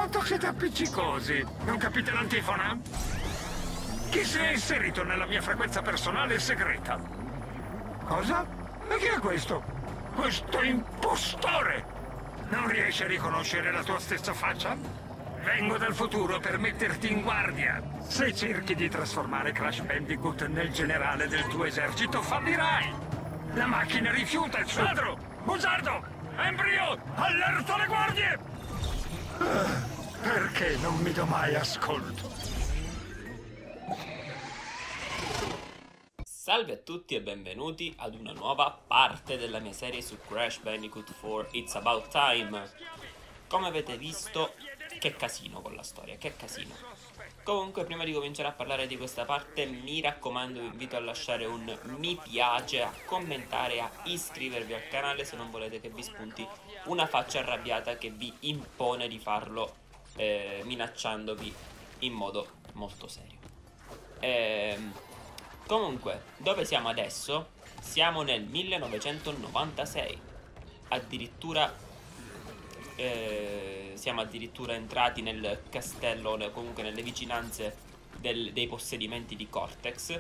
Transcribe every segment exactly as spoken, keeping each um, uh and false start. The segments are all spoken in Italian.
Quanto siete appiccicosi? Non capite l'antifona? Chi si è inserito nella mia frequenza personale segreta? Cosa? E chi è questo? Questo impostore! Non riesci a riconoscere la tua stessa faccia? Vengo dal futuro per metterti in guardia. Se cerchi di trasformare Crash Bandicoot nel generale del tuo esercito, fallirai! La macchina rifiuta il suo... Ladro! Bugiardo! Embrio! Allerto alle guardie! Ah, perché non mi do mai ascolto? Salve a tutti e benvenuti ad una nuova parte della mia serie su Crash Bandicoot quattro It's About Time. Come avete visto, che casino con la storia, che casino. Comunque, prima di cominciare a parlare di questa parte, mi raccomando, vi invito a lasciare un mi piace, a commentare, a iscrivervi al canale se non volete che vi spunti una faccia arrabbiata che vi impone di farlo, eh, minacciandovi in modo molto serio. Ehm... Comunque, dove siamo adesso? Siamo nel millenovecentonovantasei. Addirittura eh, siamo addirittura entrati nel castello, comunque nelle vicinanze del, dei possedimenti di Cortex.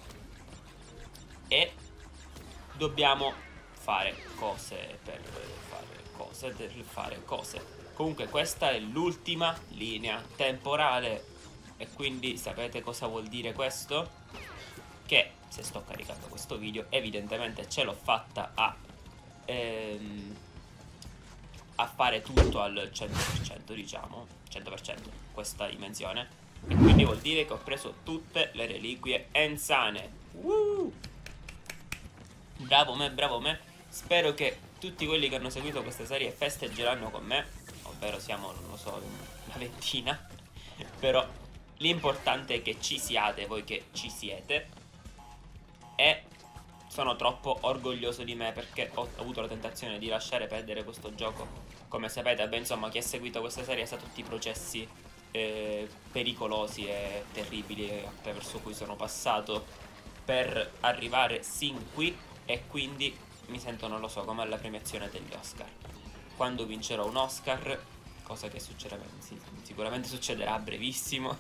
E dobbiamo fare cose per fare cose per fare cose. Comunque questa è l'ultima linea temporale. E quindi sapete cosa vuol dire questo? Che se sto caricando questo video evidentemente ce l'ho fatta a ehm, a fare tutto al cento per cento, diciamo cento per cento questa dimensione, e quindi vuol dire che ho preso tutte le reliquie Ensane. uh! Bravo me, bravo me. Spero che tutti quelli che hanno seguito questa serie festeggeranno con me, ovvero siamo, non lo so, una ventina. Però l'importante è che ci siate, voi che ci siete. E sono troppo orgoglioso di me perché ho avuto la tentazione di lasciare perdere questo gioco. Come sapete, beh, insomma, chi ha seguito questa serie sa tutti i processi eh, pericolosi e terribili attraverso cui sono passato per arrivare sin qui. E quindi mi sento, non lo so, come alla premiazione degli Oscar. Quando vincerò un Oscar, cosa che succederà, sì, sicuramente succederà a brevissimo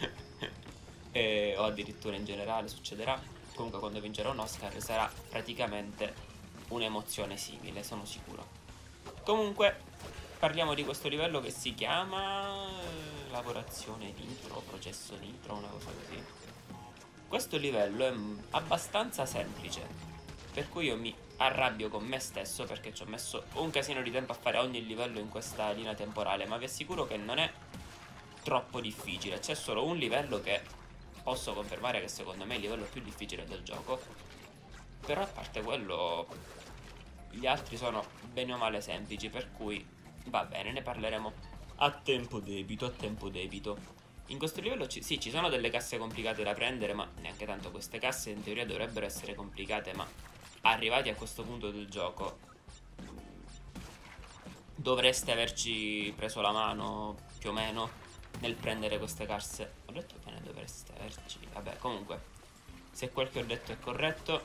e, o addirittura in generale succederà. Comunque quando vincerò un Oscar sarà praticamente un'emozione simile, sono sicuro. Comunque parliamo di questo livello che si chiama lavorazione nitro, processo nitro, una cosa così. Questo livello è abbastanza semplice, per cui io mi arrabbio con me stesso perché ci ho messo un casino di tempo a fare ogni livello in questa linea temporale. Ma vi assicuro che non è troppo difficile, c'è solo un livello che posso confermare che secondo me è il livello più difficile del gioco. Però a parte quello, gli altri sono bene o male semplici, per cui va bene, ne parleremo a tempo debito, a tempo debito. In questo livello ci, sì, ci sono delle casse complicate da prendere, ma neanche tanto. Queste casse in teoria dovrebbero essere complicate, ma arrivati a questo punto del gioco dovreste averci preso la mano più o meno nel prendere queste casse. Ho detto che ne dovreste averci. Vabbè, comunque, se quel che ho detto è corretto,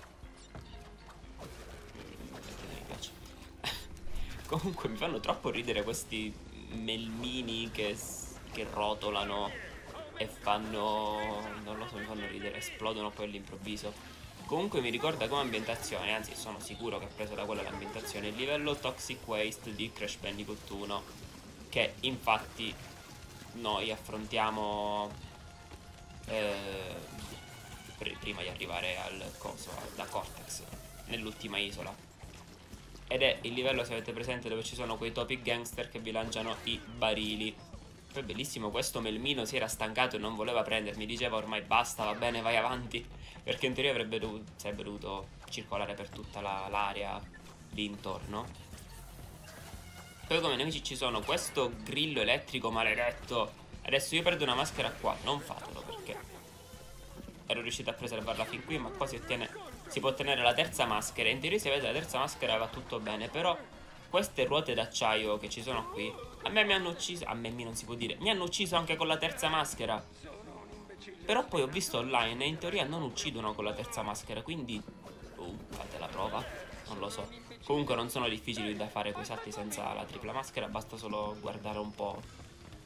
perché non mi piace. Comunque mi fanno troppo ridere questi melmini che, che rotolano e fanno, non lo so, mi fanno ridere, esplodono poi all'improvviso. Comunque mi ricorda come ambientazione, anzi sono sicuro che ha preso da quella l'ambientazione, il livello Toxic Waste di Crash Bandicoot uno, che infatti noi affrontiamo eh, pr prima di arrivare al coso, da Cortex, nell'ultima isola. Ed è il livello, se avete presente, dove ci sono quei topi gangster che vi lanciano i barili. Poi bellissimo, questo melmino si era stancato e non voleva prendermi, diceva ormai basta, va bene, vai avanti, perché in teoria avrebbe dovuto, sarebbe dovuto circolare per tutta l'area lì intorno. Poi come nemici ci sono questo grillo elettrico maledetto. Adesso io perdo una maschera qua, non fatelo, perché ero riuscito a preservarla fin qui, ma qua si ottiene, si può ottenere la terza maschera. In teoria, se avete la terza maschera va tutto bene, però queste ruote d'acciaio che ci sono qui, a me mi hanno ucciso, a me non si può dire, mi hanno ucciso anche con la terza maschera. Però poi ho visto online e in teoria non uccidono con la terza maschera, quindi uh, fate la prova, non lo so. Comunque non sono difficili da fare quei salti senza la tripla maschera, basta solo guardare un po'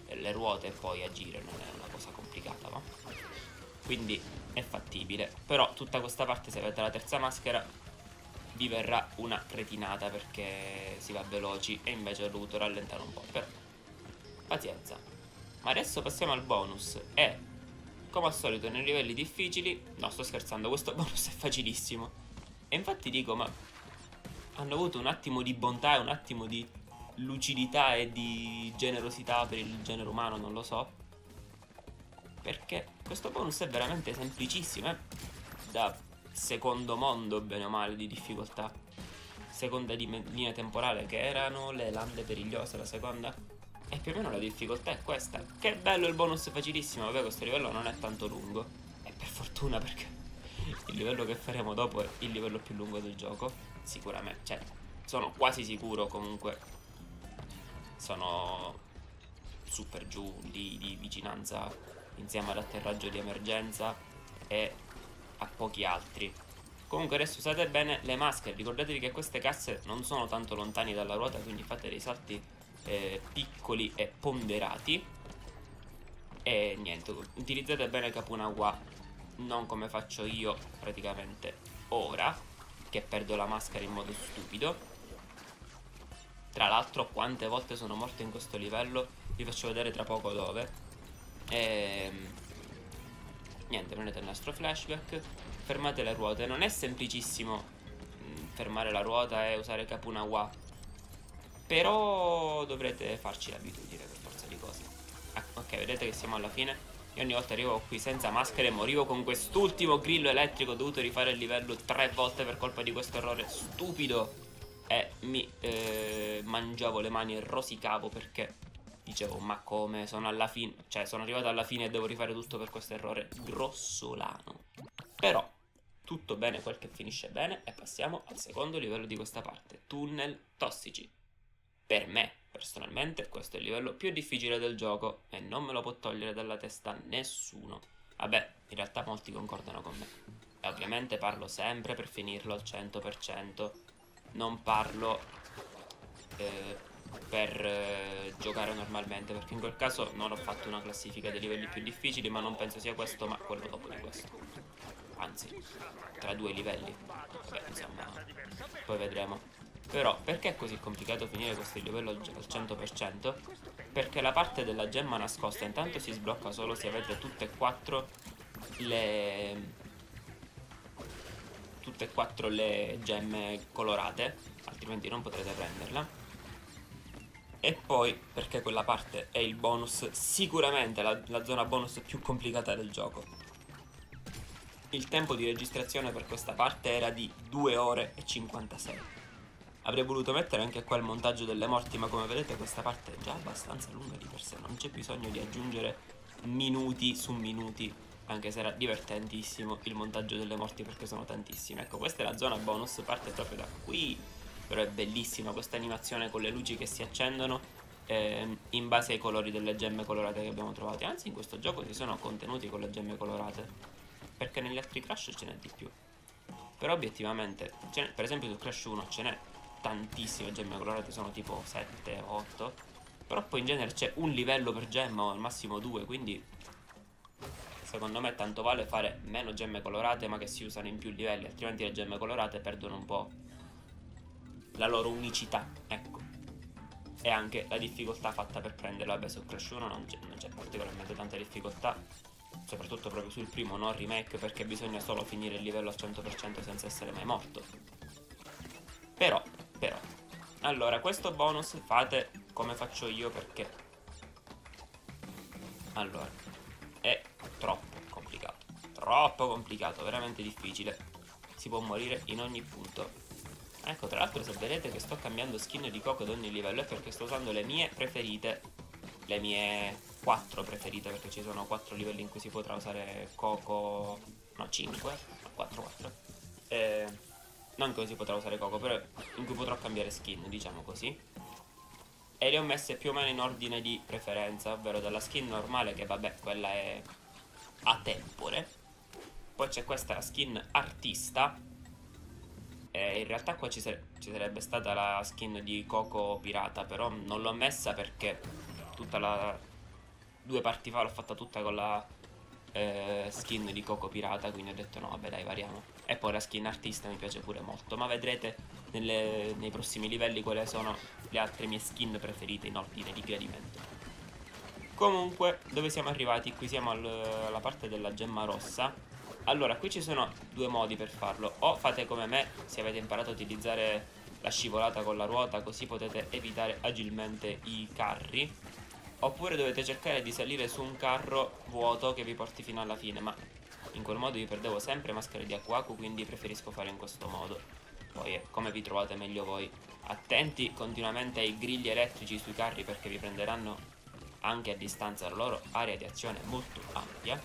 le ruote e poi agire, non è una cosa complicata, va? Quindi è fattibile. Però tutta questa parte, se avete la terza maschera, vi verrà una cretinata perché si va veloci e invece ho dovuto rallentare un po'. Però pazienza. Ma adesso passiamo al bonus. E come al solito nei livelli difficili, no, sto scherzando, questo bonus è facilissimo. E infatti dico, ma hanno avuto un attimo di bontà e un attimo di lucidità e di generosità per il genere umano, non lo so, perché questo bonus è veramente semplicissimo, eh? Da secondo mondo, bene o male, di difficoltà. Seconda linea temporale, che erano le lande perigliose, la seconda. E più o meno la difficoltà è questa. Che bello il bonus facilissimo. Vabbè, questo livello non è tanto lungo. E per fortuna, perché il livello che faremo dopo è il livello più lungo del gioco. Sicuramente, cioè, sono quasi sicuro comunque. Sono super giù, lì di vicinanza, insieme all'atterraggio di emergenza e a pochi altri. Comunque adesso usate bene le maschere. Ricordatevi che queste casse non sono tanto lontani dalla ruota, quindi fate dei salti eh, piccoli e ponderati. E niente, utilizzate bene Kapunawa, non come faccio io praticamente ora, che perdo la maschera in modo stupido. Tra l'altro, quante volte sono morto in questo livello vi faccio vedere tra poco dove. E niente, prendete il nastro flashback, fermate le ruote. Non è semplicissimo mh, fermare la ruota e usare Kapunawa, però dovrete farci l'abitudine per forza di cose. Ah, ok, vedete che siamo alla fine. Io ogni volta arrivo qui senza maschere, morivo con quest'ultimo grillo elettrico. Ho dovuto rifare il livello tre volte per colpa di questo errore stupido. E mi eh, mangiavo le mani e rosicavo perché dicevo, ma come, sono alla fine, cioè sono arrivato alla fine e devo rifare tutto per questo errore grossolano. Però tutto bene quel che finisce bene. E passiamo al secondo livello di questa parte, tunnel tossici. Per me, personalmente, questo è il livello più difficile del gioco e non me lo può togliere dalla testa nessuno. Vabbè, in realtà molti concordano con me. E ovviamente parlo sempre per finirlo al cento per cento. Non parlo eh, per eh, giocare normalmente, perché in quel caso non ho fatto una classifica dei livelli più difficili, ma non penso sia questo, ma quello dopo di questo. Anzi, tra due livelli. Beh, insomma, poi vedremo. Però, perché è così complicato finire questo livello al cento per cento? Perché la parte della gemma nascosta intanto si sblocca solo se avete tutte e quattro le... tutte e quattro le gemme colorate, altrimenti non potrete prenderla. E poi perché quella parte è il bonus, sicuramente la, la zona bonus più complicata del gioco. Il tempo di registrazione per questa parte era di due ore e cinquantasei. Avrei voluto mettere anche qua il montaggio delle morti, ma come vedete questa parte è già abbastanza lunga di per sé, non c'è bisogno di aggiungere minuti su minuti, anche se era divertentissimo il montaggio delle morti perché sono tantissime. Ecco, questa è la zona bonus, parte proprio da qui, però è bellissima questa animazione con le luci che si accendono eh, in base ai colori delle gemme colorate che abbiamo trovato. Anzi, in questo gioco si sono contenuti con le gemme colorate, perché negli altri Crash ce n'è di più. Però obiettivamente, per esempio su Crash uno ce n'è tantissime gemme colorate, sono tipo sette o otto, però poi in genere c'è un livello per gemma o al massimo due, quindi secondo me tanto vale fare meno gemme colorate ma che si usano in più livelli, altrimenti le gemme colorate perdono un po' la loro unicità, ecco. E anche la difficoltà fatta per prenderla. Vabbè, su Crash uno non c'è particolarmente tanta difficoltà, soprattutto proprio sul primo, non remake, perché bisogna solo finire il livello al cento per cento senza essere mai morto. Però, però, allora, questo bonus fate come faccio io, perché allora è troppo complicato, troppo complicato, veramente difficile. Si può morire in ogni punto. Ecco, tra l'altro, se vedete che sto cambiando skin di Coco ad ogni livello è perché sto usando le mie preferite, le mie quattro preferite, perché ci sono quattro livelli in cui si potrà usare Coco, no, cinque, no, quattro, quattro. Eh, non che si potrà usare Coco, però in cui potrò cambiare skin, diciamo così. E le ho messe più o meno in ordine di preferenza, ovvero dalla skin normale, che vabbè, quella è a tempore. Poi c'è questa, la skin artista. E in realtà qua ci, sare ci sarebbe stata la skin di Coco pirata, però non l'ho messa perché tutta la due parti fa l'ho fatta tutta con la eh, skin di Coco Pirata, quindi ho detto no vabbè dai, variamo. E poi la skin artista mi piace pure molto, ma vedrete nelle, nei prossimi livelli quali sono le altre mie skin preferite in ordine di gradimento. Comunque, dove siamo arrivati? Qui siamo al, alla parte della gemma rossa. Allora, qui ci sono due modi per farlo. O fate come me, se avete imparato a utilizzare la scivolata con la ruota, così potete evitare agilmente i carri. Oppure dovete cercare di salire su un carro vuoto che vi porti fino alla fine, ma in quel modo io perdevo sempre maschere di Aku Aku, quindi preferisco fare in questo modo. Poi eh, come vi trovate meglio voi. Attenti continuamente ai grilli elettrici sui carri, perché vi prenderanno anche a distanza, la loro area di azione è molto ampia.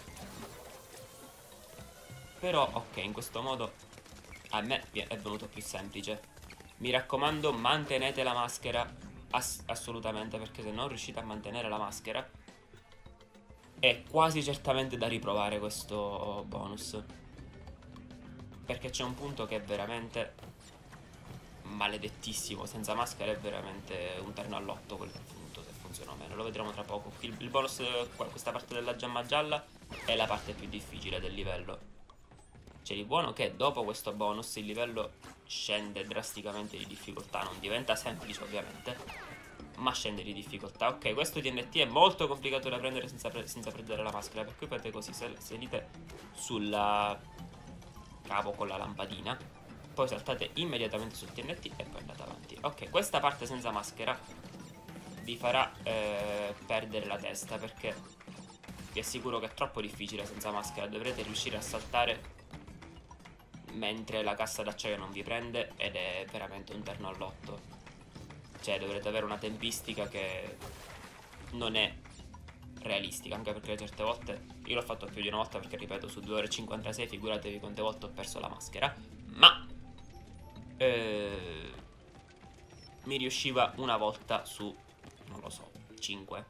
Però ok, in questo modo a me è venuto più semplice. Mi raccomando, mantenete la maschera ass assolutamente, perché se non riuscite a mantenere la maschera è quasi certamente da riprovare questo bonus, perché c'è un punto che è veramente maledettissimo. Senza maschera è veramente un terno all'otto quel punto, se funziona o meno. Lo vedremo tra poco. Il, il bonus, questa parte della gemma gialla, è la parte più difficile del livello. C'è di buono che dopo questo bonus il livello scende drasticamente di difficoltà. Non diventa semplice ovviamente, ma scende di difficoltà. Ok, questo T N T è molto complicato da prendere senza, pre senza prendere la maschera, per cui fate così: salite sulla cavo con la lampadina, poi saltate immediatamente sul T N T e poi andate avanti. Ok, questa parte senza maschera vi farà eh, perdere la testa, perché vi assicuro che è troppo difficile senza maschera. Dovrete riuscire a saltare mentre la cassa d'acciaio non vi prende, ed è veramente un terno all'otto. Cioè dovrete avere una tempistica che non è realistica, anche perché certe volte, io l'ho fatto più di una volta, perché ripeto, su due ore e cinquantasei figuratevi quante volte ho perso la maschera. Ma eh, mi riusciva una volta su, non lo so, cinque.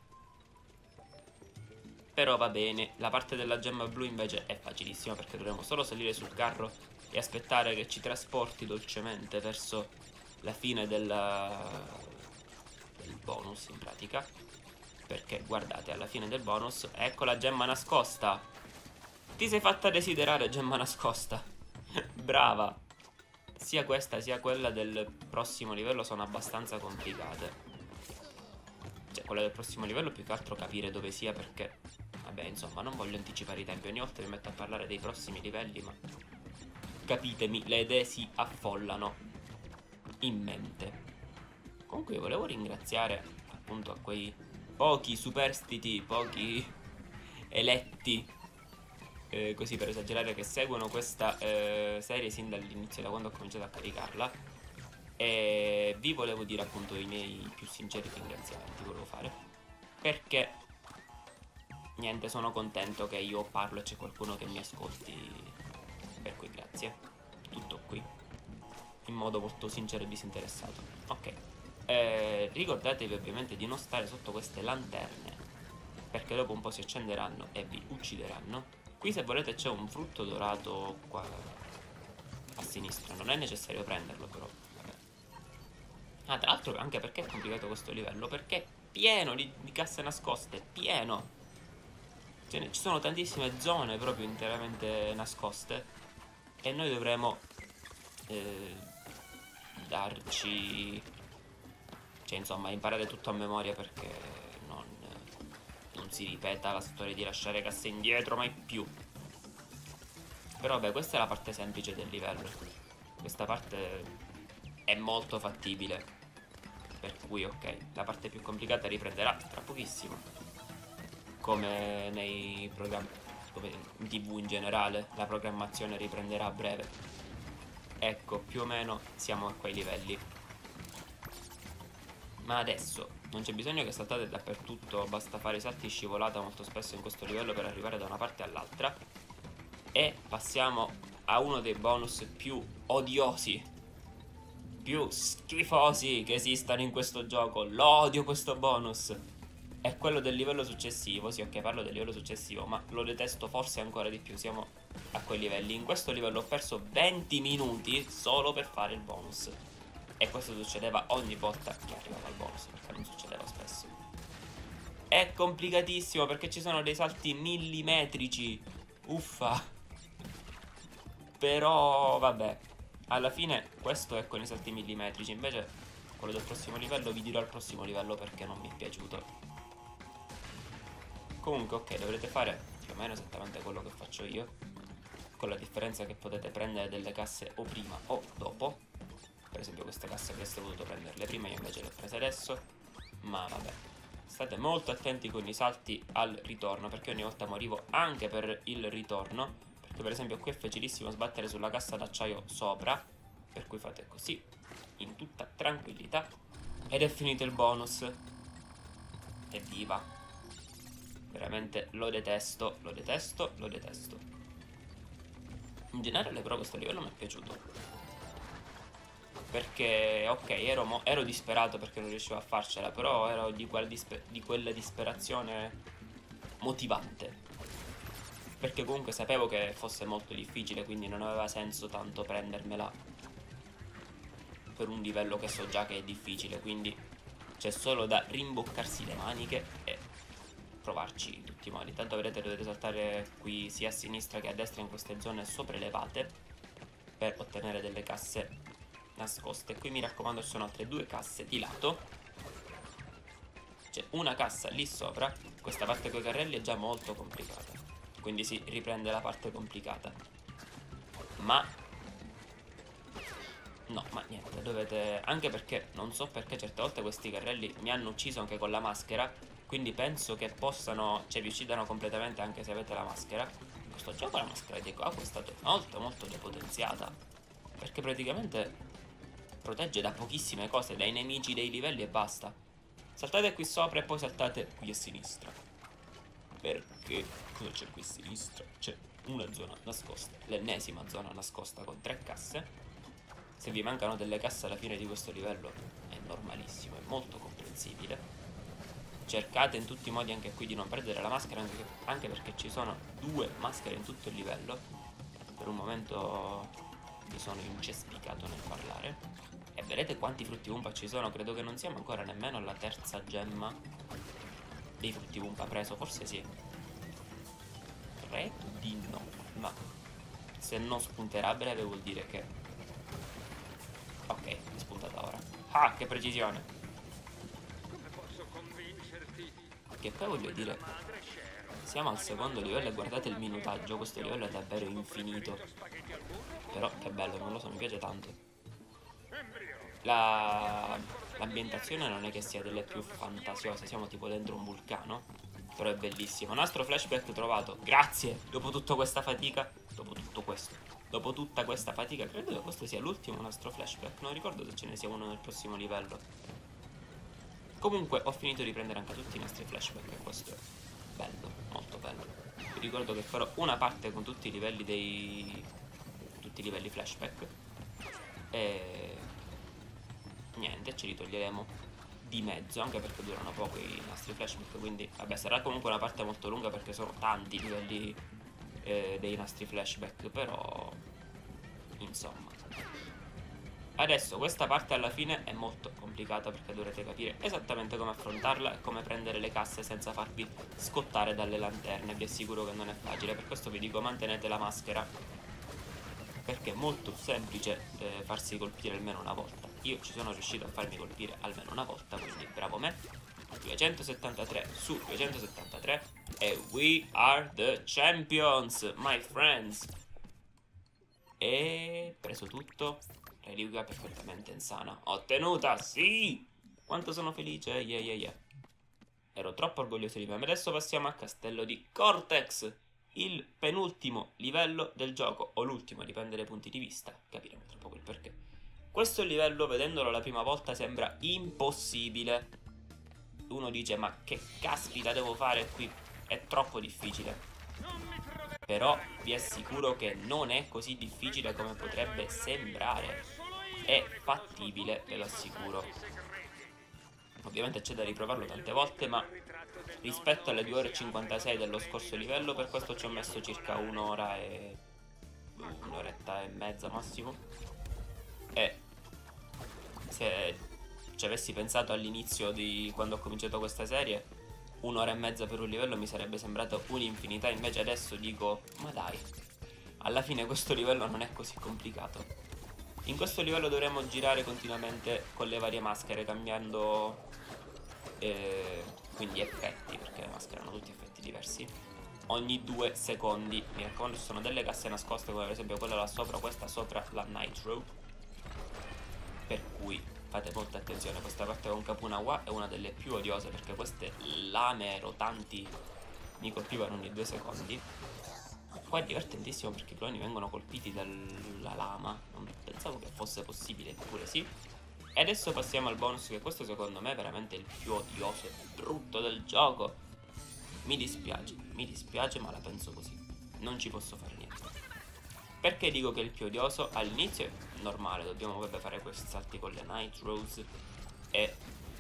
Però va bene. La parte della gemma blu invece è facilissima, perché dovremo solo salire sul carro e aspettare che ci trasporti dolcemente verso la fine della, del bonus, in pratica. Perché guardate, alla fine del bonus, ecco la gemma nascosta. Ti sei fatta desiderare, gemma nascosta. Brava. Sia questa sia quella del prossimo livello sono abbastanza complicate. Cioè quella del prossimo livello più che altro capire dove sia, perché vabbè, insomma, non voglio anticipare i tempi. Ogni volta mi metto a parlare dei prossimi livelli, ma capitemi, le idee si affollano in mente. Comunque io volevo ringraziare appunto a quei pochi superstiti, pochi eletti, eh, così per esagerare, che seguono questa eh, serie sin dall'inizio, da quando ho cominciato a caricarla. E vi volevo dire appunto i miei più sinceri ringraziamenti, volevo fare, perché niente, sono contento che io parlo e c'è qualcuno che mi ascolti, per cui grazie. Tutto qui, in modo molto sincero e disinteressato. Ok, eh, ricordatevi ovviamente di non stare sotto queste lanterne, perché dopo un po' si accenderanno e vi uccideranno. Qui se volete c'è un frutto dorato qua a sinistra, non è necessario prenderlo però. Vabbè. Ah, tra l'altro anche perché è complicato questo livello, perché è pieno di, di casse nascoste, pieno. Cioè, ci sono tantissime zone proprio interamente nascoste, e noi dovremo eh, darci, cioè insomma imparare tutto a memoria, perché non, non si ripeta la storia di lasciare casse indietro mai più. Però vabbè, questa è la parte semplice del livello. Questa parte è molto fattibile, per cui ok, la parte più complicata riprenderà tra pochissimo, come nei programmi, come in tv in generale, la programmazione riprenderà a breve. Ecco, più o meno siamo a quei livelli. Ma adesso non c'è bisogno che saltate dappertutto, basta fare salti scivolata molto spesso in questo livello per arrivare da una parte all'altra. E passiamo a uno dei bonus più odiosi, più schifosi che esistano in questo gioco. Lo odio questo bonus. È quello del livello successivo. Sì, ok, parlo del livello successivo, ma lo detesto forse ancora di più. Siamo a quei livelli. In questo livello ho perso venti minuti solo per fare il bonus, e questo succedeva ogni volta che arrivava il bonus, perché non succedeva spesso. È complicatissimo perché ci sono dei salti millimetrici. Uffa. Però vabbè, alla fine questo è con i salti millimetrici. Invece quello del prossimo livello vi dirò al prossimo livello perché non mi è piaciuto. Comunque ok, dovrete fare più o meno esattamente quello che faccio io, con la differenza che potete prendere delle casse o prima o dopo. Per esempio queste casse avreste voluto prenderle prima, io invece le ho prese adesso. Ma vabbè, state molto attenti con i salti al ritorno, perché ogni volta morivo anche per il ritorno. Perché per esempio qui è facilissimo sbattere sulla cassa d'acciaio sopra, per cui fate così, in tutta tranquillità. Ed è finito il bonus. Evviva. Veramente lo detesto, lo detesto, lo detesto. In generale però questo livello mi è piaciuto. Perché, ok, ero, mo ero disperato perché non riuscivo a farcela, però ero di, quella disper di quella disperazione motivante. Perché comunque sapevo che fosse molto difficile, quindi non aveva senso tanto prendermela per un livello che so già che è difficile, quindi c'è solo da rimboccarsi le maniche e provarci in tutti i modi. Tanto vedete, dovete saltare qui sia a sinistra che a destra in queste zone sopraelevate per ottenere delle casse nascoste. Qui mi raccomando ci sono altre due casse di lato. C'è una cassa lì sopra. Questa parte con i carrelli è già molto complicata, quindi si riprende la parte complicata. Ma no, ma niente, dovete... Anche perché non so perché certe volte questi carrelli mi hanno ucciso anche con la maschera, quindi penso che possano, cioè vi uccidano completamente anche se avete la maschera. Questo gioco la maschera di Goku è stata molto molto depotenziata, perché praticamente protegge da pochissime cose, dai nemici dei livelli e basta. Saltate qui sopra e poi saltate qui a sinistra. Perché cosa c'è qui a sinistra? C'è una zona nascosta, l'ennesima zona nascosta con tre casse. Se vi mancano delle casse alla fine di questo livello è normalissimo, è molto comprensibile. Cercate in tutti i modi anche qui di non perdere la maschera, anche, anche perché ci sono due maschere in tutto il livello. Per un momento mi sono incespicato nel parlare. E vedete quanti frutti Wumpa ci sono? Credo che non siamo ancora nemmeno alla terza gemma dei frutti Wumpa preso, forse sì. Credo di no, ma se non spunterà a breve vuol dire che... Ok, è spuntata ora. Ah, che precisione! Come posso convincerti? Che poi voglio dire, siamo al secondo livello e guardate il minutaggio, questo livello è davvero infinito. Però che bello, non lo so, mi piace tanto. La... L'ambientazione non è che sia delle più fantasiose, siamo tipo dentro un vulcano, però è bellissimo. Nastro flashback trovato, grazie! Dopo tutta questa fatica, dopo tutto questo, dopo tutta questa fatica, credo che questo sia l'ultimo nastro flashback, non ricordo se ce ne sia uno nel prossimo livello. Comunque ho finito di prendere anche tutti i nostri flashback e questo è bello, molto bello. Vi ricordo che farò una parte con tutti i livelli dei... tutti i livelli flashback. E... niente, ce li toglieremo di mezzo, anche perché durano poco i nostri flashback, quindi vabbè, sarà comunque una parte molto lunga perché sono tanti i livelli eh, dei nostri flashback, però insomma. Adesso questa parte alla fine è molto complicata perché dovrete capire esattamente come affrontarla e come prendere le casse senza farvi scottare dalle lanterne. Vi assicuro che non è facile, per questo vi dico mantenete la maschera, perché è molto semplice eh, farsi colpire almeno una volta. Io ci sono riuscito a farmi colpire almeno una volta, quindi bravo me. duecentosettantatré su duecentosettantatré e we are the champions, my friends. E preso tutto. Reliquia perfettamente insana. Ottenuta, sì! Quanto sono felice, yeah yeah yeah. Ero troppo orgoglioso di me. Ma adesso passiamo al castello di Cortex, il penultimo livello del gioco, o l'ultimo, dipende dai punti di vista. Capiremo tra poco il perché. Questo livello, vedendolo la prima volta, sembra impossibile. Uno dice, ma che caspita devo fare qui? È troppo difficile. Però vi assicuro che non è così difficile come potrebbe sembrare. È fattibile, ve lo assicuro. Ovviamente c'è da riprovarlo tante volte, ma rispetto alle due ore e cinquantasei dello scorso livello, per questo ci ho messo circa un'ora e... un'oretta e mezza massimo. E se ci avessi pensato all'inizio di quando ho cominciato questa serie, un'ora e mezza per un livello mi sarebbe sembrato un'infinità, invece adesso dico, ma dai, alla fine questo livello non è così complicato. In questo livello dovremmo girare continuamente con le varie maschere, cambiando eh, quindi effetti, perché le maschere hanno tutti effetti diversi, ogni due secondi. Mi raccomando, ci sono delle casse nascoste, come per esempio quella là sopra, questa sopra la Nitro, per cui fate molta attenzione. Questa parte con Capunawa è una delle più odiose, perché queste lame rotanti mi colpivano ogni due secondi. Qua è divertentissimo perché i cloni vengono colpiti dalla lama, non pensavo che fosse possibile, eppure sì. E adesso passiamo al bonus, che questo secondo me è veramente il più odioso e brutto del gioco. Mi dispiace, mi dispiace, ma la penso così, non ci posso fare niente. Perché dico che è il più odioso? All'inizio è normale, dobbiamo vabbè, fare questi salti con le Nitros e...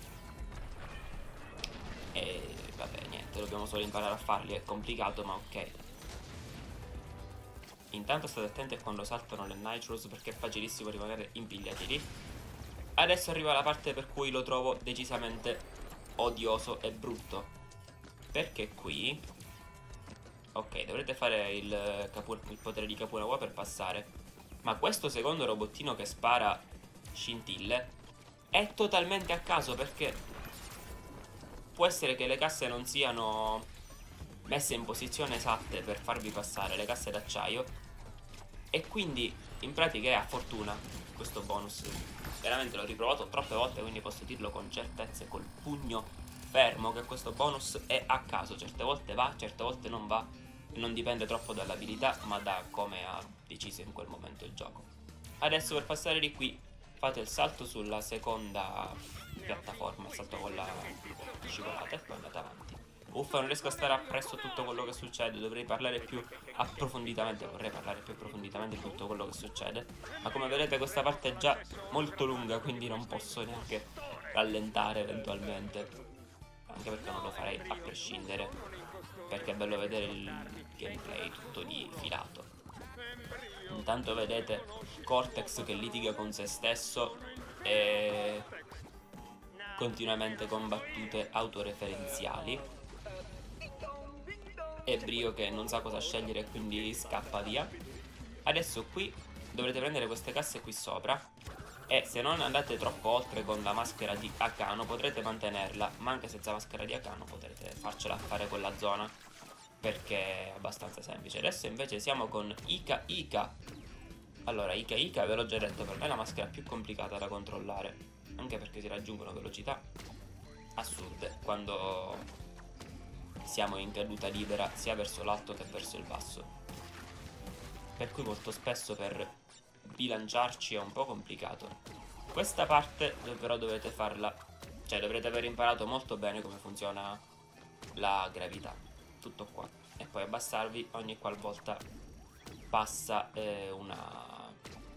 E vabbè, niente, dobbiamo solo imparare a farli, è complicato ma ok. Intanto state attenti a quando saltano le Nitros, perché è facilissimo rimanere impigliati lì. Adesso arriva la parte per cui lo trovo decisamente odioso e brutto, perché qui, ok, dovrete fare il, capu, il potere di Capunawa per passare, ma questo secondo robottino che spara scintille è totalmente a caso, perché può essere che le casse non siano messe in posizione esatte per farvi passare, le casse d'acciaio, e quindi in pratica è a fortuna questo bonus. Veramente l'ho riprovato troppe volte, quindi posso dirlo con certezza e col pugno fermo che questo bonus è a caso. Certe volte va, certe volte non va, non dipende troppo dall'abilità ma da come ha deciso in quel momento il gioco. Adesso per passare di qui fate il salto sulla seconda piattaforma, il salto con la scivolata, e poi andate avanti. Uffa, non riesco a stare appresso a tutto quello che succede, dovrei parlare più approfonditamente, vorrei parlare più approfonditamente di tutto quello che succede, ma come vedete questa parte è già molto lunga, quindi non posso neanche rallentare eventualmente, anche perché non lo farei a prescindere, perché è bello vedere il gameplay tutto di filato. Intanto vedete Cortex che litiga con se stesso e continuamente con battute autoreferenziali, e Brio che non sa cosa scegliere e quindi scappa via. Adesso qui dovrete prendere queste casse qui sopra, e se non andate troppo oltre con la maschera di Akano potrete mantenerla, ma anche senza maschera di Akano potrete farcela fare quella zona, perché è abbastanza semplice. Adesso invece siamo con Ika Ika. Allora, Ika Ika ve l'ho già detto, per me è la maschera più complicata da controllare, anche perché si raggiungono velocità assurde quando siamo in caduta libera sia verso l'alto che verso il basso, per cui molto spesso per bilanciarci è un po' complicato. Questa parte però dovete farla, cioè dovrete aver imparato molto bene come funziona la gravità, tutto qua, e poi abbassarvi ogni qualvolta passa eh, una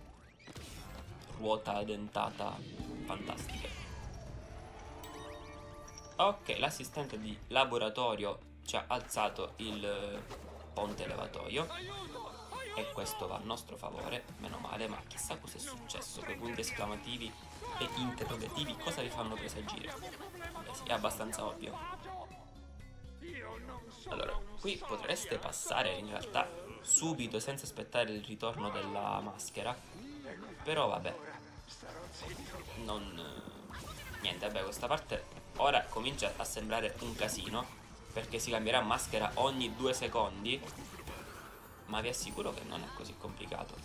ruota dentata fantastica. Ok, l'assistente di laboratorio ci ha alzato il ponte levatoio e questo va a nostro favore, meno male, ma chissà cosa è successo. Quei punti esclamativi e interrogativi cosa vi fanno presagire? Beh, sì, è abbastanza ovvio. Allora, qui potreste passare in realtà subito senza aspettare il ritorno della maschera, però vabbè, non... niente, vabbè, questa parte ora comincia a sembrare un casino, perché si cambierà maschera ogni due secondi, ma vi assicuro che non è così complicato.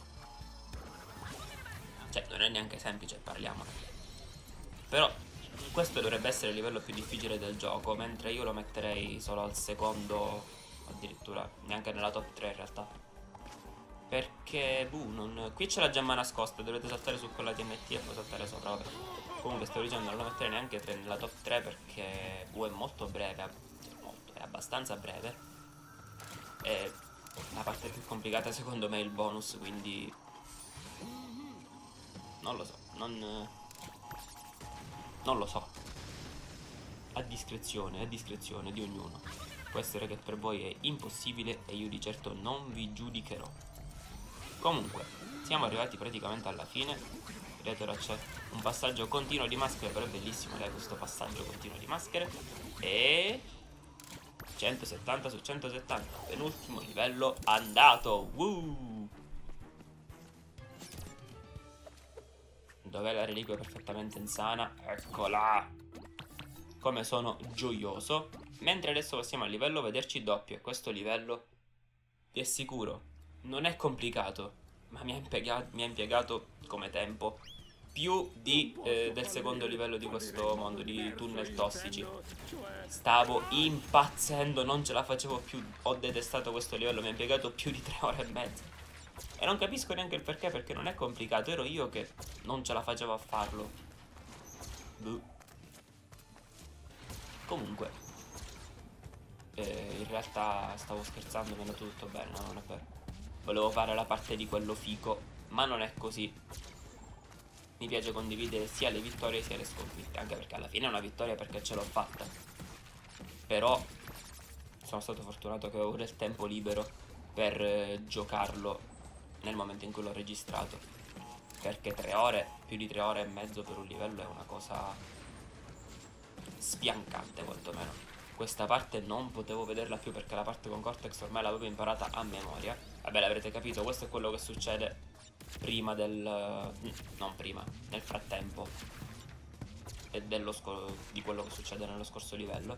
Cioè, non è neanche semplice, parliamone. Però questo dovrebbe essere il livello più difficile del gioco, mentre io lo metterei solo al secondo, addirittura neanche nella top tre in realtà, perché, buh, non... qui c'è la gemma nascosta, dovete saltare su quella T N T e poi saltare sopra, vabbè. Comunque stavo dicendo, non lo metterei neanche nella top tre perché buh, è molto breve, molto, è abbastanza breve, e la parte più complicata secondo me è il bonus, quindi non lo so, non, non lo so, a discrezione, a discrezione di ognuno. Può essere che per voi è impossibile e io di certo non vi giudicherò. Comunque, siamo arrivati praticamente alla fine. Vedete, ora c'è un passaggio continuo di maschere, però è bellissimo, dai, questo passaggio continuo di maschere. E centosettanta su centosettanta. Penultimo livello andato. Woo! Dov'è la reliquia perfettamente insana? Eccola! Come sono gioioso. Mentre adesso passiamo al livello vederci doppio. E questo livello, vi assicuro, non è complicato, ma mi ha impiegato, mi ha impiegato come tempo più di, eh, del secondo livello di questo mondo di tunnel tossici. Stavo impazzendo, non ce la facevo più. Ho detestato questo livello, mi ha impiegato più di tre ore e mezza. E non capisco neanche il perché, perché non è complicato. Ero io che non ce la facevo a farlo. Buh. Comunque, eh, in realtà stavo scherzando, mi è andato tutto bene, no, non è vero. Volevo fare la parte di quello fico, ma non è così. Mi piace condividere sia le vittorie sia le sconfitte, anche perché alla fine è una vittoria perché ce l'ho fatta. Però sono stato fortunato che avevo del tempo libero per eh, giocarlo nel momento in cui l'ho registrato, perché tre ore, più di tre ore e mezzo per un livello è una cosa spiancante quantomeno. Questa parte non potevo vederla più perché la parte con Cortex ormai l'avevo imparata a memoria. Vabbè, l'avrete capito, questo è quello che succede prima del... non prima, nel frattempo e dello di quello che succede nello scorso livello.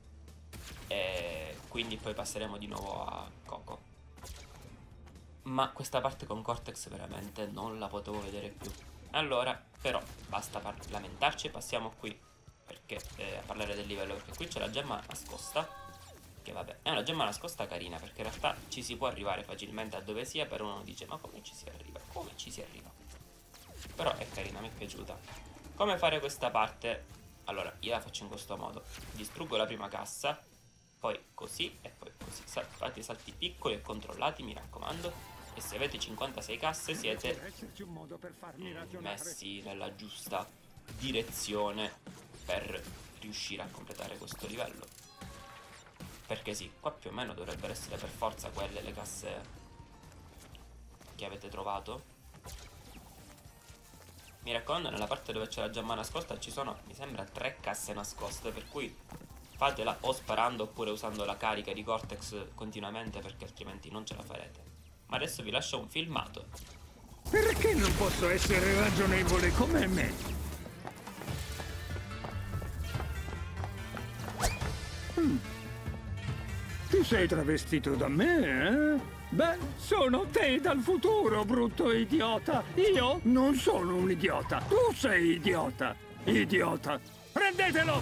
E quindi poi passeremo di nuovo a Coco. Ma questa parte con Cortex veramente non la potevo vedere più. Allora, però, basta lamentarci e passiamo qui perché eh, a parlare del livello, perché qui c'è la gemma nascosta, che vabbè, è una gemma nascosta carina, perché in realtà ci si può arrivare facilmente a dove sia, però uno dice, ma come ci si arriva? Come ci si arriva? Però è carina, mi è piaciuta. Come fare questa parte? Allora, io la faccio in questo modo. Distruggo la prima cassa, poi così e poi così. Fate salti piccoli e controllati, mi raccomando. E se avete cinquantasei casse siete messi nella giusta direzione per riuscire a completare questo livello. Perché sì, qua più o meno dovrebbero essere per forza quelle le casse che avete trovato. Mi raccomando, nella parte dove c'è la gemma nascosta ci sono, mi sembra, tre casse nascoste, per cui fatela o sparando oppure usando la carica di Cortex continuamente, perché altrimenti non ce la farete. Ma adesso vi lascio un filmato. Perché non posso essere ragionevole come me? Hmm. Ti sei travestito da me, eh? Beh, sono te dal futuro, brutto idiota. Io non sono un idiota. Tu sei idiota. Idiota. Prendetelo!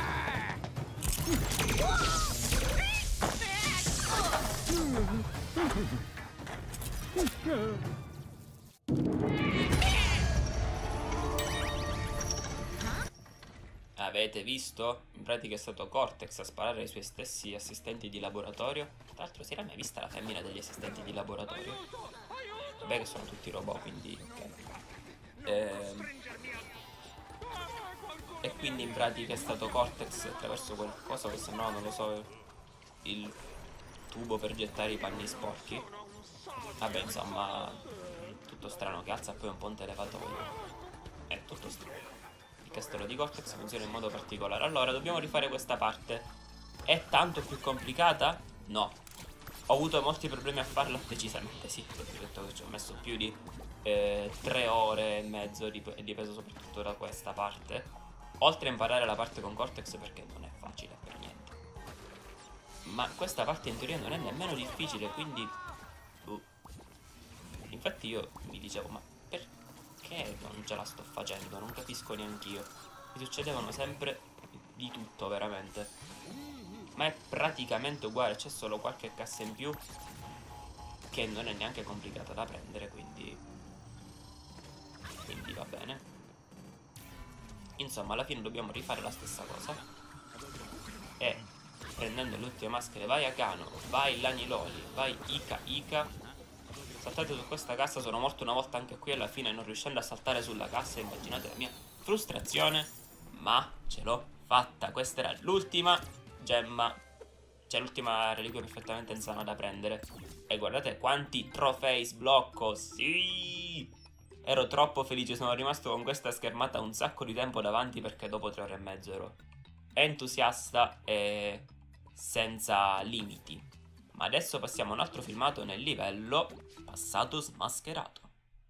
Avete visto? In pratica è stato Cortex a sparare ai suoi stessi assistenti di laboratorio. Tra l'altro si era mai vista la femmina degli assistenti di laboratorio? Vabbè che sono tutti robot, quindi ok. Ehm... E quindi in pratica è stato Cortex attraverso qualcosa che sembrava, non lo so, il tubo per gettare i panni sporchi. Vabbè, insomma, tutto strano, che alza poi un ponte elevatoio. È tutto strano. Il castello di Cortex funziona in modo particolare. Allora, dobbiamo rifare questa parte. È tanto più complicata? No. Ho avuto molti problemi a farla, decisamente sì. Ho detto che ci ho messo più di eh, tre ore e mezzo, è dipeso soprattutto da questa parte. Oltre a imparare la parte con Cortex, perché non è facile per niente. Ma questa parte in teoria non è nemmeno difficile, quindi... Uh. Infatti io mi dicevo, ma perché non ce la sto facendo? Non capisco neanch'io. Mi succedevano sempre di tutto, veramente. Ma è praticamente uguale, c'è solo qualche cassa in più che non è neanche complicata da prendere, quindi... Quindi va bene. Insomma, alla fine dobbiamo rifare la stessa cosa. E prendendo le ultime maschere, vai Akano, vai Laniloli, vai Ika Ika. Saltate su questa cassa, sono morto una volta anche qui alla fine non riuscendo a saltare sulla cassa. Immaginate la mia frustrazione, ma ce l'ho fatta. Questa era l'ultima gemma, cioè l'ultima reliquia perfettamente insana da prendere. E guardate quanti trofei sblocco, sì! Ero troppo felice, sono rimasto con questa schermata un sacco di tempo davanti perché dopo tre ore e mezzo ero entusiasta e senza limiti. Ma adesso passiamo a un altro filmato nel livello passato smascherato.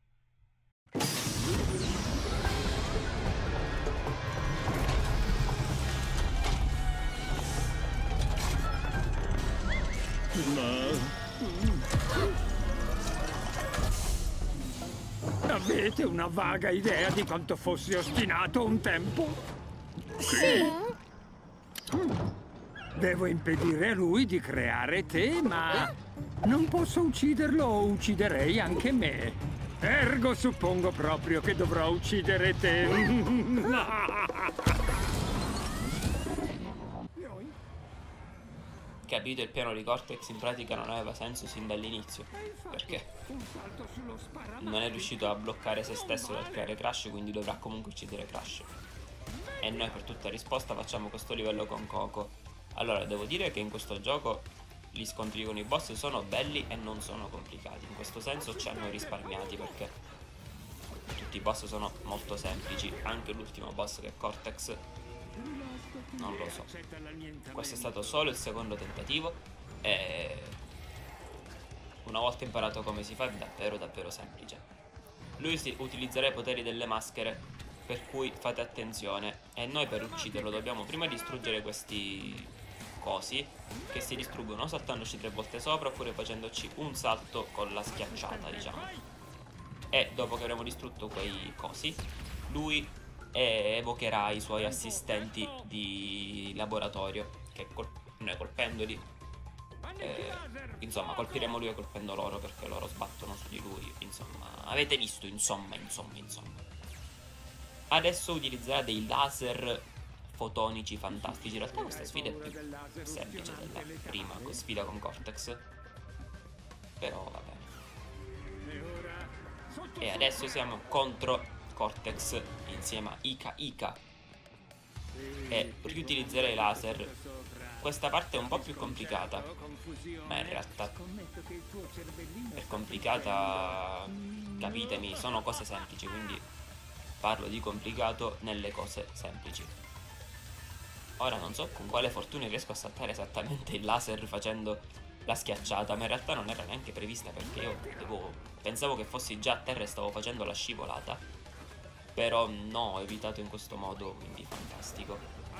Avete una vaga idea di quanto fossi ostinato un tempo? Sì? Devo impedire a lui di creare te, ma non posso ucciderlo o ucciderei anche me. Ergo suppongo proprio che dovrò uccidere te. Capito, il piano di Cortex in pratica non aveva senso sin dall'inizio, perché non è riuscito a bloccare se stesso dal creare Crash, quindi dovrà comunque uccidere Crash. E noi per tutta risposta facciamo questo livello con Coco. Allora, devo dire che in questo gioco gli scontri con i boss sono belli e non sono complicati. In questo senso ci hanno risparmiati, perché tutti i boss sono molto semplici. Anche l'ultimo boss, che è Cortex, non lo so. Questo è stato solo il secondo tentativo e una volta imparato come si fa è davvero davvero semplice. Lui si utilizzerà i poteri delle maschere, per cui fate attenzione. E noi per ucciderlo dobbiamo prima distruggere questi cosi, che si distruggono saltandoci tre volte sopra oppure facendoci un salto con la schiacciata, diciamo. E dopo che avremo distrutto quei cosi, lui e evocherà i suoi assistenti di laboratorio, che col noi colpendoli eh, insomma colpiremo lui e colpendo loro, perché loro sbattono su di lui. Insomma, avete visto, insomma, insomma, insomma. Adesso utilizzerà dei laser fotonici fantastici. In realtà questa sfida è più semplice della prima sfida con Cortex, però va bene. E adesso siamo contro Cortex insieme a Ika Ika e riutilizzerei laser. Questa parte è un po' più complicata, ma in realtà è complicata, capitemi, sono cose semplici, quindi parlo di complicato nelle cose semplici. Ora non so con quale fortuna riesco a saltare esattamente il laser facendo la schiacciata, ma in realtà non era neanche prevista, perché io devo... pensavo che fossi già a terra e stavo facendo la scivolata. Però no, ho evitato in questo modo, quindi fantastico.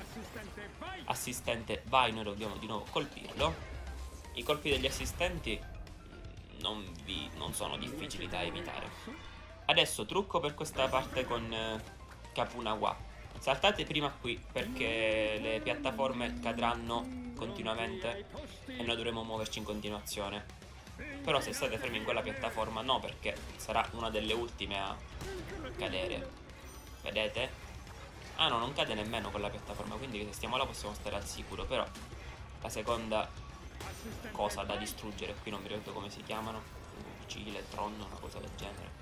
Assistente, vai, noi dobbiamo di nuovo colpirlo. I colpi degli assistenti non, vi, non sono difficili da evitare. Adesso trucco per questa parte con eh, Capunawa. Saltate prima qui, perché le piattaforme cadranno continuamente e noi dovremo muoverci in continuazione. Però se state fermi in quella piattaforma no, perché sarà una delle ultime a cadere. Vedete? Ah no, non cade nemmeno quella piattaforma, quindi se stiamo là possiamo stare al sicuro. Però la seconda cosa da distruggere, qui non mi ricordo come si chiamano, Cile, Tron, una cosa del genere.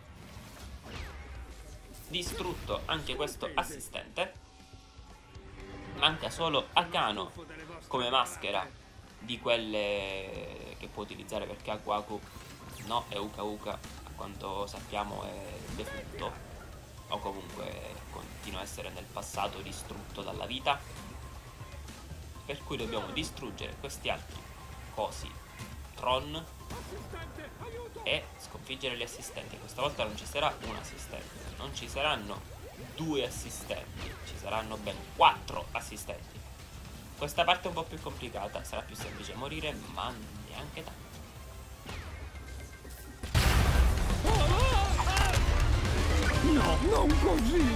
Distrutto anche questo assistente. Manca solo Akano come maschera di quelle che può utilizzare, perché Aku no, e Uka Uka a quanto sappiamo è defunto, o comunque continua a essere nel passato distrutto dalla vita, per cui dobbiamo distruggere questi altri cosi Tron e sconfiggere gli assistenti. Questa volta non ci sarà un assistente, non ci saranno due assistenti, ci saranno ben quattro assistenti. Questa parte è un po' più complicata, sarà più semplice morire, ma neanche tanto. No, non così!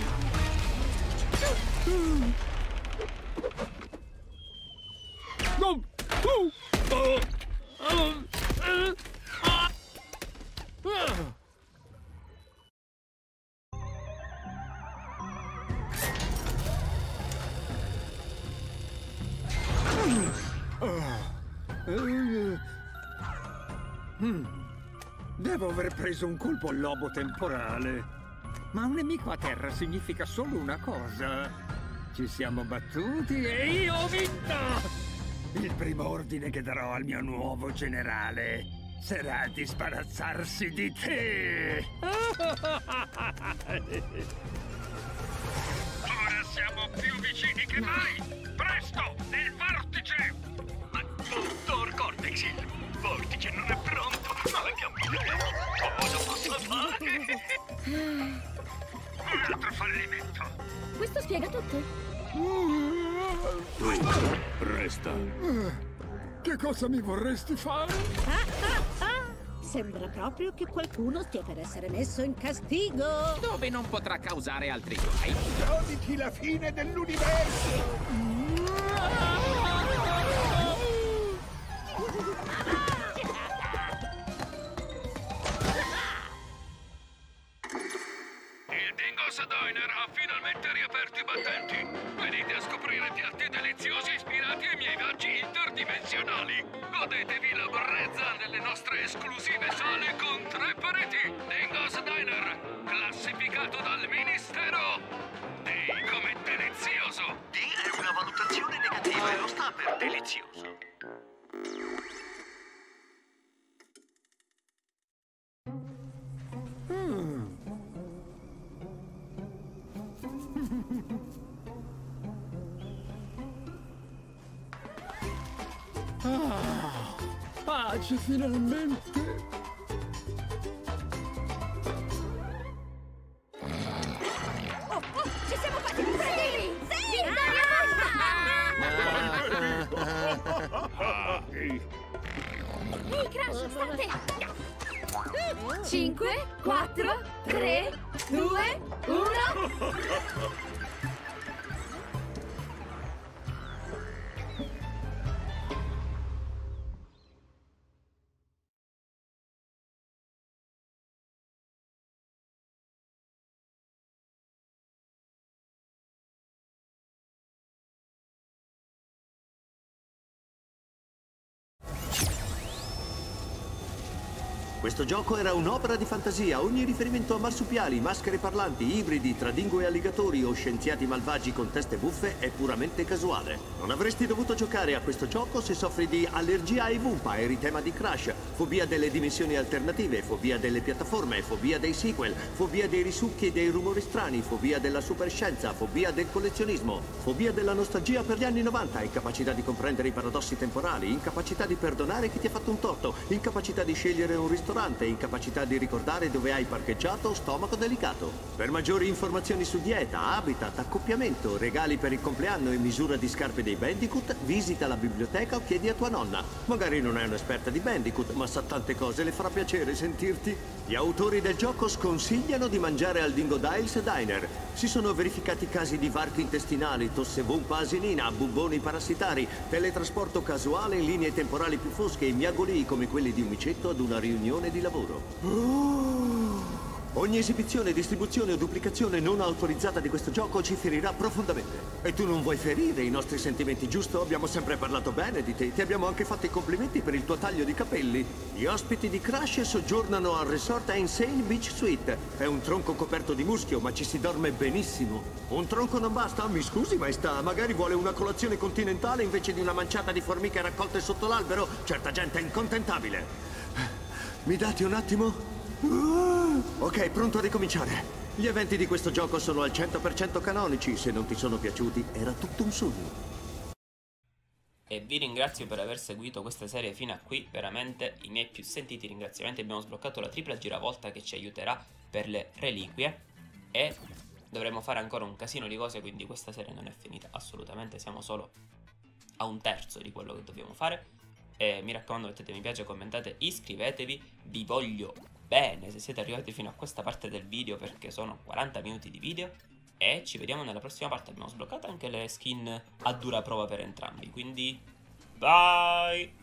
No! Uh! Uh! Uh! Uh! Uh! Devo aver preso un colpo al lobo temporale. Ma un nemico a terra significa solo una cosa. Ci siamo battuti e io ho vinto! Il primo ordine che darò al mio nuovo generale sarà di sbarazzarsi di te! Ora siamo più vicini che mai! Presto, nel vortice! Ma Questo spiega tutto. Twist, resta. Che cosa mi vorresti fare? Ah, ah, ah. Sembra proprio che qualcuno stia per essere messo in castigo. Dove non potrà causare altri guai. Goditi la fine dell'universo! Il Dingos Diner ha finalmente riaperto i battenti. Venite a scoprire piatti deliziosi ispirati ai miei viaggi interdimensionali. Godetevi la brezza nelle nostre esclusive sale con tre pareti. Dingos Diner, classificato dal Ministero D come delizioso. D è una valutazione negativa e lo sta per delizioso. Ah, pace finalmente! Oh, oh, ci siamo fatti prendere! Sì! Sì! Ehi, Crash, state! cinque, quattro, tre, due, uno... Questo gioco era un'opera di fantasia. Ogni riferimento a marsupiali, maschere parlanti, ibridi tra dingo e alligatori o scienziati malvagi con teste buffe è puramente casuale. Non avresti dovuto giocare a questo gioco se soffri di allergia ai Wumpa, eritema di Crash, fobia delle dimensioni alternative, fobia delle piattaforme, fobia dei sequel, fobia dei risucchi e dei rumori strani, fobia della superscienza, fobia del collezionismo, fobia della nostalgia per gli anni novanta, incapacità di comprendere i paradossi temporali, incapacità di perdonare chi ti ha fatto un torto, incapacità di scegliere un ristorante, incapacità di ricordare dove hai parcheggiato, stomaco delicato. Per maggiori informazioni su dieta, habitat, accoppiamento, regali per il compleanno e misura di scarpe dei Bandicoot, visita la biblioteca o chiedi a tua nonna. Magari non è un'esperta di Bandicoot, ma sa tante cose, le farà piacere sentirti. Gli autori del gioco sconsigliano di mangiare al Dingodiles Diner. Si sono verificati casi di varchi intestinali, tosse Wumpa asinina, bubboni parassitari, teletrasporto casuale in linee temporali più fosche e miagolii come quelli di un micetto ad una riunione di lavoro. Oh. Ogni esibizione, distribuzione o duplicazione non autorizzata di questo gioco ci ferirà profondamente. E tu non vuoi ferire i nostri sentimenti, giusto? Abbiamo sempre parlato bene di te. Ti abbiamo anche fatto i complimenti per il tuo taglio di capelli. Gli ospiti di Crash soggiornano al resort Insane Beach Suite. È un tronco coperto di muschio, ma ci si dorme benissimo. Un tronco non basta? Mi scusi, maestà. Magari vuole una colazione continentale invece di una manciata di formiche raccolte sotto l'albero? Certa gente è incontentabile. Mi date un attimo? Ok, pronto a ricominciare. Gli eventi di questo gioco sono al cento per cento canonici. Se non ti sono piaciuti, era tutto un sogno. E vi ringrazio per aver seguito questa serie fino a qui. Veramente i miei più sentiti ringraziamenti. Abbiamo sbloccato la tripla giravolta che ci aiuterà per le reliquie. E dovremo fare ancora un casino di cose, quindi questa serie non è finita assolutamente. Siamo solo a un terzo di quello che dobbiamo fare. E mi raccomando, mettete mi piace, commentate, iscrivetevi. Vi voglio bene se siete arrivati fino a questa parte del video, perché sono quaranta minuti di video. E ci vediamo nella prossima parte. Abbiamo sbloccato anche le skin a dura prova per entrambi, quindi bye!